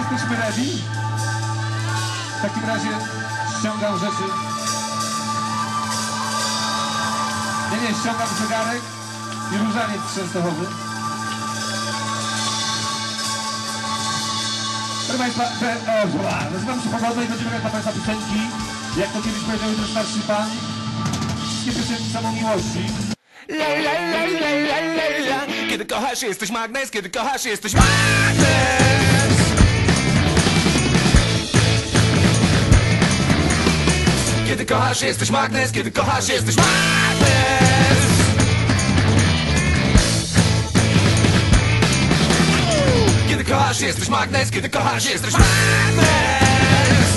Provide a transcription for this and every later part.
Jesteśmy ready? W takim razie ściągam rzeczy. Nie, ściągam zegarek i różaniec częstochowy. Proszę Państwa, nazywam się Pogoda i będziemy grać dla Państwa piosenki, jak to kiedyś powiedział jeden starszy pan, wszystkie piosenki samą miłości. La la la la la la la. Kiedy kochasz, jesteś magnes, kiedy kochasz, jesteś magnes. Kiedy kochasz, jesteś magnes, kiedy kochasz, jesteś magnes. Kiedy kochasz, jesteś magnes, kiedy kochasz, jesteś magnes.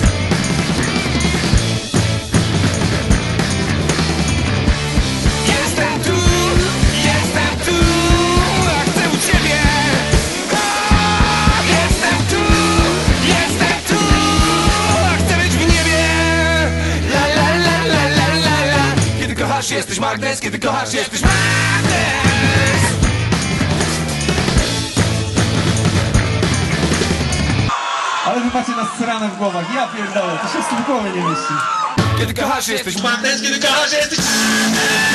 Jestem tu, a chcę u ciebie. Jestem tu, a chcę być w niebie. La la la la la la la. Kiedy kochasz, jesteś magnes, kiedy kochasz, jesteś magnes. Ale wy macie nasrane w głowach, ja pierdolę, to się z tym w głowie nie mieści. Kiedy kochasz, jesteś magnes, kiedy kochasz, jesteś magnes.